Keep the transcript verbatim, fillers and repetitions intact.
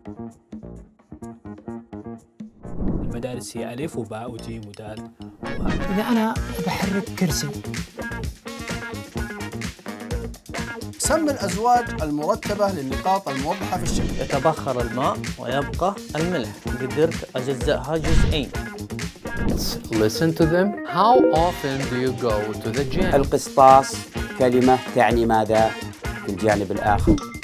المدارس هي ألف وباء وجيم ودال. إذا أنا بحرك كرسي، سم الأزواج المرتبة للنقاط الموضحة في الشكل. يتبخر الماء ويبقى الملح، قدرت أجزأها جزئين. Listen to them. How often do you go to the gym? القسطاس كلمة تعني ماذا في الجانب الآخر؟